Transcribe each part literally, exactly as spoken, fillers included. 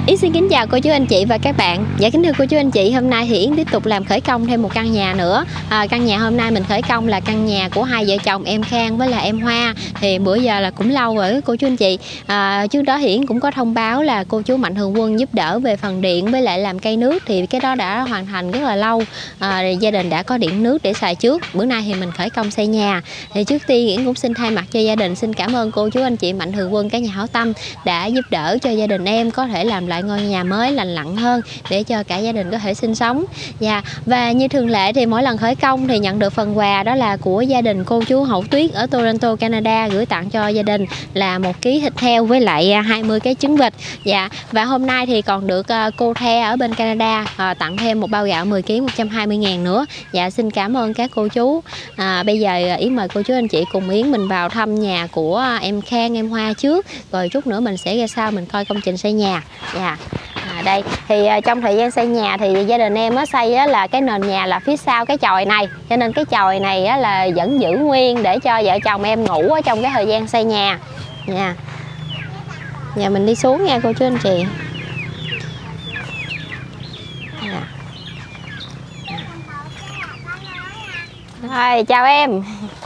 Yến xin kính chào cô chú anh chị và các bạn. Dạ kính thưa cô chú anh chị, hôm nay thì Yến tiếp tục làm khởi công thêm một căn nhà nữa. à, Căn nhà hôm nay mình khởi công là căn nhà của hai vợ chồng em Khang với là em Hoa. Thì bữa giờ là cũng lâu rồi cô chú anh chị. à, Trước đó thì Yến cũng có thông báo là cô chú Mạnh Thường Quân giúp đỡ về phần điện với lại làm cây nước. Thì cái đó đã hoàn thành rất là lâu. à, Gia đình đã có điện nước để xài trước. Bữa nay thì mình khởi công xây nhà. Thì trước tiên Yến cũng xin thay mặt cho gia đình xin cảm ơn cô chú anh chị Mạnh Thường Quân, cả nhà hảo tâm đã giúp đỡ cho gia đình em có thể làm lại ngôi nhà mới lành lặn hơn để cho cả gia đình có thể sinh sống. Dạ, và như thường lệ thì mỗi lần khởi công thì nhận được phần quà đó là của gia đình cô chú Hậu Tuyết ở Toronto, Canada gửi tặng cho gia đình là một ký thịt heo với lại hai mươi cái trứng vịt. Dạ, và hôm nay thì còn được cô The ở bên Canada à, tặng thêm một bao gạo mười ki lô gam một trăm hai mươi ngàn nữa. Dạ, xin cảm ơn các cô chú. à, Bây giờ Yến mời cô chú anh chị cùng Yến mình vào thăm nhà của em Khang, em Hoa trước, rồi chút nữa mình sẽ ra sau mình coi công trình xây nhà. Dạ. À, đây thì uh, trong thời gian xây nhà thì gia đình em á, xây á, là cái nền nhà là phía sau cái chòi này, cho nên cái chòi này á, là vẫn giữ nguyên để cho vợ chồng em ngủ ở trong cái thời gian xây nhà nha. Giờ mình đi xuống nha cô chú anh chị. À. Rồi chào em.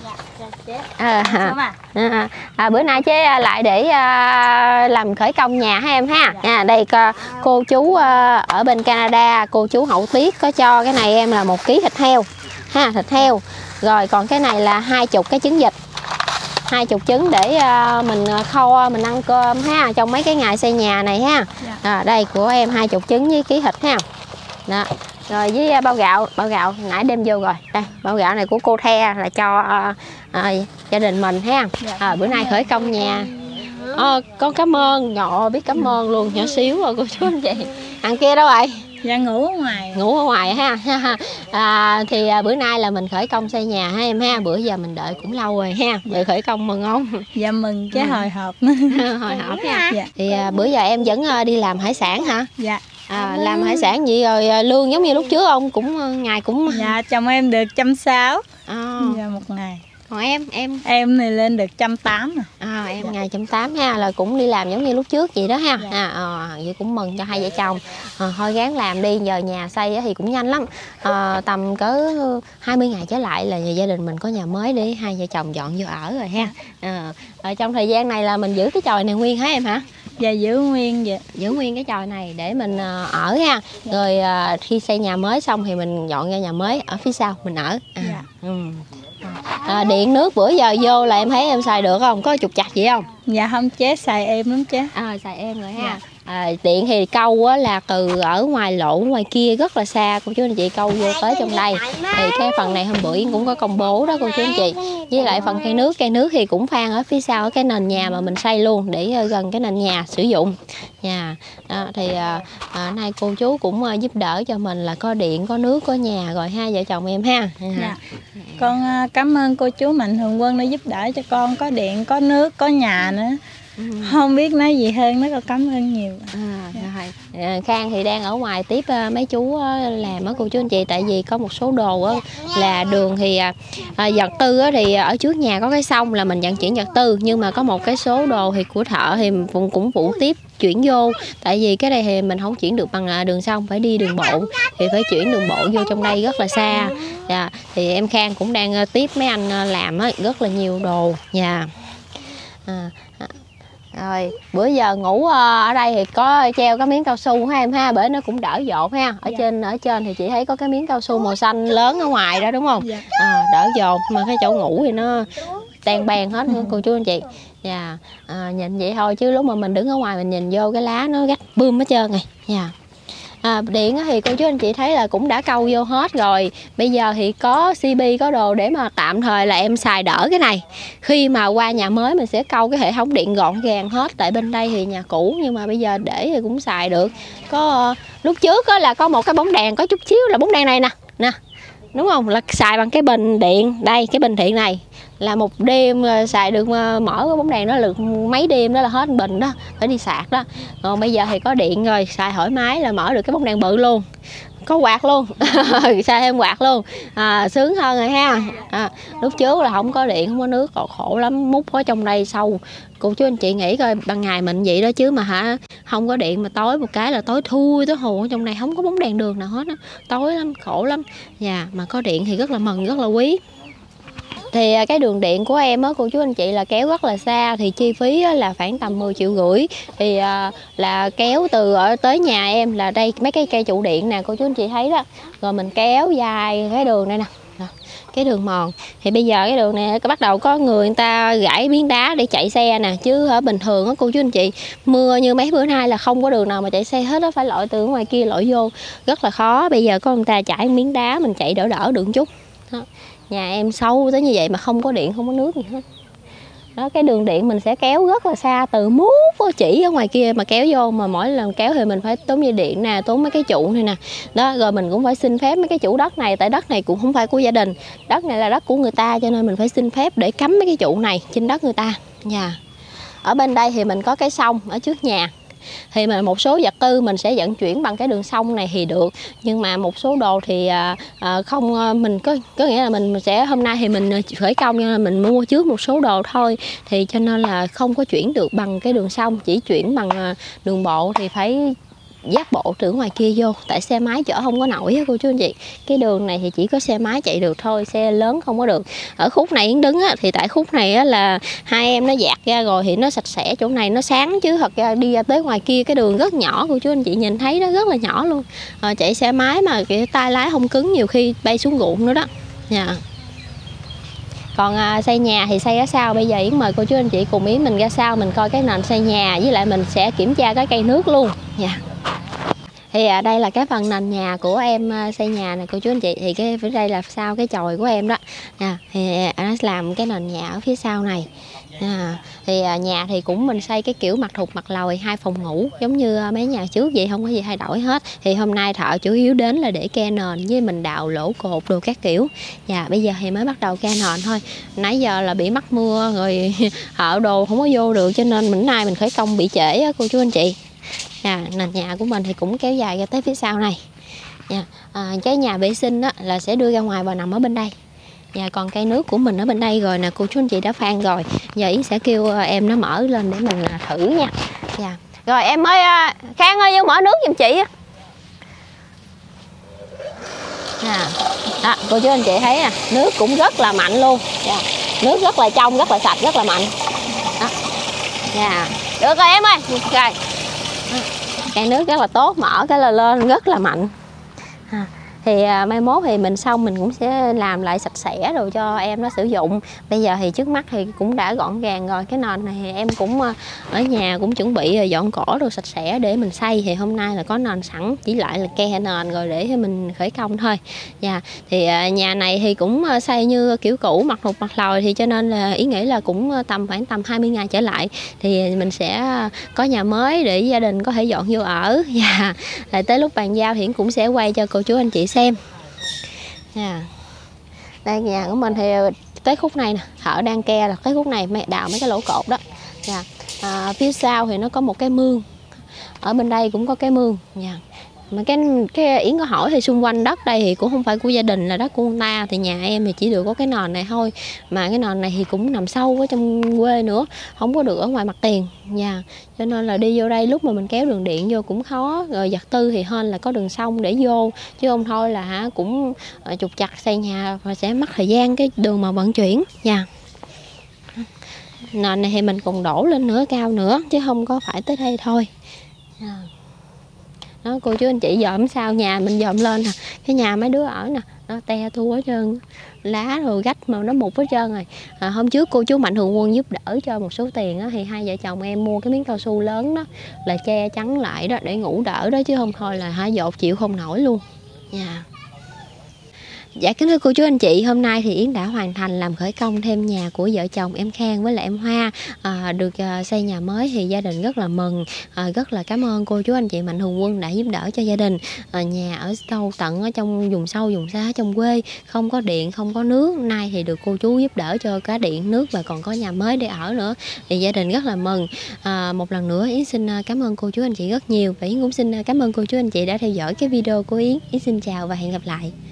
À, à, à, à, bữa nay chế lại để à, làm khởi công nhà ha em ha. À, đây cô, cô chú à, ở bên Canada, cô chú Hậu Tuyết có cho cái này em là một ký thịt heo ha, thịt heo. Rồi còn cái này là hai chục cái trứng vịt, hai chục trứng để à, mình kho mình ăn cơm ha trong mấy cái ngày xây nhà này ha. À, đây của em hai chục trứng với ký thịt ha. Đó. Rồi với bao gạo, bao gạo nãy đem vô rồi. Đây, bao gạo này của cô The là cho à, à, gia đình mình ha. À, bữa nay khởi công nhà. À, con cảm ơn, nhỏ biết cảm ơn luôn, nhỏ xíu rồi cô chú anh chị. Ăn kia đâu rồi? Dạ ngủ ở ngoài. Ngủ ở ngoài ha. à, Thì à, bữa nay là mình khởi công xây nhà ha em ha. Bữa giờ mình đợi cũng lâu rồi ha. Rồi khởi công mừng không? Dạ mừng chứ hồi hộp. Hồi hộp nha. Dạ. Thì à, bữa giờ em vẫn à, đi làm hải sản hả? Dạ. À, làm hải sản gì rồi lương giống như lúc trước không? Cũng ngày cũng dạ chồng em được trăm sáu à. Dạ một ngày. Còn em em em này lên được trăm tám à. à em ngày trăm tám ha, là cũng đi làm giống như lúc trước vậy đó ha. Dạ. à, à vậy cũng mừng cho hai vợ chồng. à, thôi gắng làm đi, giờ nhà xây thì cũng nhanh lắm. à, tầm cỡ hai mươi ngày trở lại là gia đình mình có nhà mới để hai vợ chồng dọn vô ở rồi ha. à, ở trong thời gian này là mình giữ cái chòi này nguyên hả em hả? Dạ giữ nguyên vậy. Giữ nguyên cái chòi này để mình ở ha. Dạ. Rồi à, khi xây nhà mới xong thì mình dọn ra nhà mới ở phía sau mình ở. à, dạ. ừ. à, Điện nước bữa giờ vô là em thấy em xài được không? Có trục trặc gì không? Dạ không chế, xài êm lắm chế. À, xài êm rồi ha. Dạ. À, điện thì câu á, là từ ở ngoài lộ ngoài kia rất là xa cô chú anh chị, câu vô tới trong đây. Thì cái phần này hôm bữa Yến cũng có công bố đó cô chú anh chị. Với lại phần cây nước, cây nước thì cũng phan ở phía sau ở cái nền nhà mà mình xây luôn để gần cái nền nhà sử dụng nhà. À, thì à, à, nay cô chú cũng à, giúp đỡ cho mình là có điện, có nước, có nhà rồi hai vợ chồng em ha. Dạ. Con à, cảm ơn cô chú Mạnh Thường Quân đã giúp đỡ cho con có điện, có nước, có nhà nữa. Ừ. Không biết nói gì hơn, nó con cảm ơn nhiều. à, rồi. À, Khang thì đang ở ngoài tiếp uh, mấy chú uh, làm á cô chú anh chị, tại vì có một số đồ uh, là đường thì uh, vật tư uh, thì ở trước nhà có cái sông là mình vận chuyển vật tư, nhưng mà có một cái số đồ thì của thợ thì cũng cũng phụ tiếp chuyển vô, tại vì cái đây thì mình không chuyển được bằng đường sông, phải đi đường bộ thì phải chuyển đường bộ vô trong đây rất là xa. Dạ, thì em Khang cũng đang uh, tiếp mấy anh uh, làm uh, rất là nhiều đồ. Dạ. à, Rồi bữa giờ ngủ ở đây thì có treo cái miếng cao su ha em ha, bữa nó cũng đỡ dột ha. Ở dạ. trên ở trên thì chị thấy có cái miếng cao su màu xanh lớn ở ngoài đó đúng không? Dạ. à, Đỡ dột, mà cái chỗ ngủ thì nó tan bèn hết nữa cô chú anh chị. Dạ. à, Nhìn vậy thôi chứ lúc mà mình đứng ở ngoài mình nhìn vô cái lá nó gắt bươm hết trơn này. Dạ. À, điện thì cô chú anh chị thấy là cũng đã câu vô hết rồi. Bây giờ thì có xê bê, có đồ để mà tạm thời là em xài đỡ cái này. Khi mà qua nhà mới mình sẽ câu cái hệ thống điện gọn gàng hết. Tại bên đây thì nhà cũ, nhưng mà bây giờ để thì cũng xài được. Có uh, lúc trước là có một cái bóng đèn, có chút xíu là bóng đèn này nè nè, đúng không, là xài bằng cái bình điện. Đây cái bình điện này là một đêm xài được, mở cái bóng đèn đó được mấy đêm đó là hết bình đó, phải đi sạc đó. Còn bây giờ thì có điện rồi, xài thoải mái là mở được cái bóng đèn bự luôn. có quạt luôn. Xài thêm quạt luôn, à, sướng hơn rồi ha. À, lúc trước là không có điện, không có nước, còn khổ lắm, múc ở trong đây sâu. Cô chú anh chị nghĩ coi, ban ngày mình vậy đó chứ mà hả, không có điện mà tối một cái là tối thui tối hù, ở trong này không có bóng đèn đường nào hết á, tối lắm, khổ lắm. Dạ, mà có điện thì rất là mừng, rất là quý. Thì cái đường điện của em á cô chú anh chị là kéo rất là xa, thì chi phí là khoảng tầm mười triệu rưỡi. Thì là kéo từ ở tới nhà em là đây mấy cái cây trụ điện nè cô chú anh chị thấy đó. Rồi mình kéo dài cái đường này nè, cái đường mòn. Thì bây giờ cái đường này bắt đầu có người người ta gãy miếng đá để chạy xe nè, chứ ở bình thường á cô chú anh chị, mưa như mấy bữa nay là không có đường nào mà chạy xe hết á, phải lội từ ngoài kia lội vô rất là khó. Bây giờ có người ta chảy miếng đá mình chạy đỡ đỡ được chút đó. Nhà em sâu tới như vậy mà không có điện, không có nước gì hết. Đó, cái đường điện mình sẽ kéo rất là xa, từ mút chỉ ở ngoài kia mà kéo vô, mà mỗi lần kéo thì mình phải tốn dây điện nè, tốn mấy cái trụ này nè. Đó, rồi mình cũng phải xin phép mấy cái chủ đất này, tại đất này cũng không phải của gia đình, đất này là đất của người ta, cho nên mình phải xin phép để cắm mấy cái trụ này trên đất người ta. Dạ. Ở bên đây thì mình có cái sông ở trước nhà. Thì mà một số vật tư mình sẽ vận chuyển bằng cái đường sông này thì được, nhưng mà một số đồ thì à, à, không, mình có có nghĩa là mình sẽ hôm nay thì mình khởi công, cho nên mình mua trước một số đồ thôi, thì cho nên là không có chuyển được bằng cái đường sông, chỉ chuyển bằng đường bộ thì phải dắt bộ từ ngoài kia vô, tại xe máy chở không có nổi á cô chú anh chị. Cái đường này thì chỉ có xe máy chạy được thôi, xe lớn không có được. Ở khúc này Yến đứng á, thì tại khúc này á là hai em nó dạt ra rồi thì nó sạch sẽ, chỗ này nó sáng, chứ thật ra đi ra tới ngoài kia cái đường rất nhỏ cô chú anh chị nhìn thấy đó, rất là nhỏ luôn. À, chạy xe máy mà cái tay lái không cứng, nhiều khi bay xuống ruộng nữa đó. Dạ. Còn à, xây nhà thì xây ở sau. Bây giờ Yến mời cô chú anh chị cùng Yến mình ra sau mình coi cái nền xây nhà, với lại mình sẽ kiểm tra cái cây nước luôn. Dạ. Thì à, đây là cái phần nền nhà của em à, xây nhà này cô chú anh chị. Thì cái phía đây là sau cái chòi của em đó. À, thì nó làm cái nền nhà ở phía sau này. À, thì à, nhà thì cũng mình xây cái kiểu mặt thục mặt lồi, hai phòng ngủ giống như à, mấy nhà trước vậy, không có gì thay đổi hết. Thì hôm nay thợ chủ yếu đến là để ke nền với mình đào lỗ cột đồ các kiểu. Dạ, bây giờ thì mới bắt đầu ke nền thôi. Nãy giờ là bị mắc mưa rồi thợ đồ không có vô được, cho nên bữa nay mình khởi công bị trễ á cô chú anh chị. À, nền nhà của mình thì cũng kéo dài ra tới phía sau này. À, à, cái nhà vệ sinh á, là sẽ đưa ra ngoài và nằm ở bên đây. Và còn cây nước của mình ở bên đây rồi nè cô chú anh chị đã phan rồi. Giờ Yến sẽ kêu em nó mở lên để mình thử nha. Dạ. Rồi em ơi, Khang ơi vô mở nước giùm chị. À, đó, cô chú anh chị thấy à, nước cũng rất là mạnh luôn. Dạ. Nước rất là trong, rất là sạch, rất là mạnh. Đó. Dạ. Được rồi em ơi. Rồi. Cây nước rất là tốt, mở cái là lên rất là mạnh. À, thì à, mai mốt thì mình xong mình cũng sẽ làm lại sạch sẽ rồi cho em nó sử dụng. Bây giờ thì trước mắt thì cũng đã gọn gàng rồi. Cái nền này thì em cũng ở nhà cũng chuẩn bị dọn cỏ rồi sạch sẽ để mình xây. Thì hôm nay là có nền sẵn, chỉ lại là ke nền rồi để mình khởi công thôi. Dạ. Thì à, nhà này thì cũng xây như kiểu cũ, mặt thục mặt lồi, thì cho nên là ý nghĩ là cũng tầm khoảng tầm hai mươi ngày trở lại thì mình sẽ có nhà mới để gia đình có thể dọn vô ở. Dạ. Rồi tới lúc bàn giao thì cũng sẽ quay cho cô chú anh chị xem. Yeah. Đây nhà của mình thì tới khúc này nè, thợ đang ke là tới khúc này mẹ đào mấy cái lỗ cột đó. Yeah. À, phía sau thì nó có một cái mương, ở bên đây cũng có cái mương. Yeah. Mà cái cái Yến có hỏi thì xung quanh đất đây thì cũng không phải của gia đình, là đất của người ta, thì nhà em thì chỉ được có cái nền này thôi, mà cái nền này thì cũng nằm sâu ở trong quê nữa, không có được ở ngoài mặt tiền. Nhà cho nên là đi vô đây lúc mà mình kéo đường điện vô cũng khó, rồi vật tư thì hên là có đường sông để vô, chứ không thôi là hả cũng trục chặt xây nhà và sẽ mất thời gian cái đường mà vận chuyển. Nhà nền này thì mình còn đổ lên nữa, cao nữa, chứ không có phải tới đây thôi. À. Đó, cô chú anh chị dòm sao nhà mình dòm lên nè, cái nhà mấy đứa ở nè, nó te tua hết trơn, lá rồi gách mà nó mục hết trơn rồi. À, hôm trước cô chú Mạnh Thường Quân giúp đỡ cho một số tiền đó, thì hai vợ chồng em mua cái miếng cao su lớn đó là che chắn lại đó để ngủ đỡ đó, chứ không thôi là hả dột chịu không nổi luôn. Nhà Dạ kính thưa cô chú anh chị, hôm nay thì Yến đã hoàn thành làm khởi công thêm nhà của vợ chồng em Khang với lại em Hoa. à, Được à, xây nhà mới thì gia đình rất là mừng, à, rất là cảm ơn cô chú anh chị Mạnh Thường Quân đã giúp đỡ cho gia đình. à, Nhà ở sâu tận ở trong vùng sâu vùng xa trong quê, không có điện không có nước, nay thì được cô chú giúp đỡ cho cả điện nước và còn có nhà mới để ở nữa, thì gia đình rất là mừng. à, Một lần nữa Yến xin cảm ơn cô chú anh chị rất nhiều, và Yến cũng xin cảm ơn cô chú anh chị đã theo dõi cái video của Yến. Yến xin chào và hẹn gặp lại.